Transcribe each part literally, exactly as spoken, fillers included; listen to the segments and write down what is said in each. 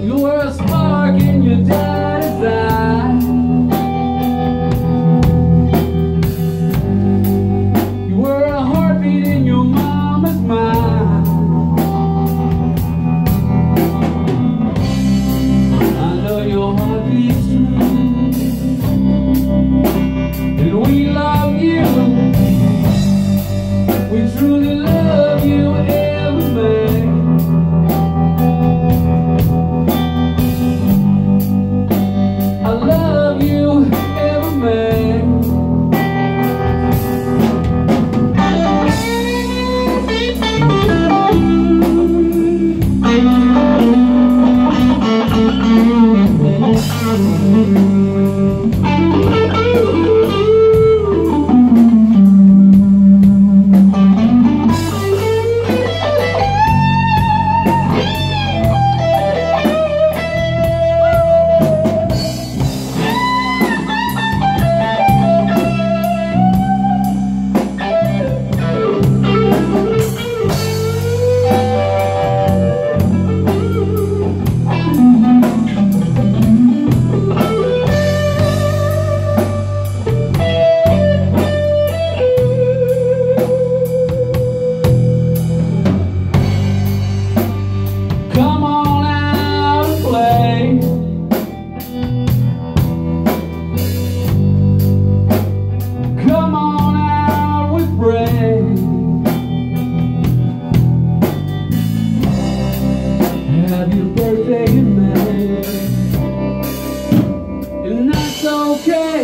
You were a spark in your daddy's eye. You were a heartbeat in your mama's mind. I know your heart beats true, and we love you. We truly love you, every man. I love you, every man. Come on out and play. Come on out with Bray. Have your birthday in May, and that's okay.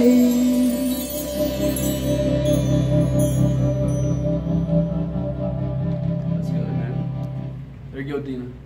That's good, man. There you go, Dina.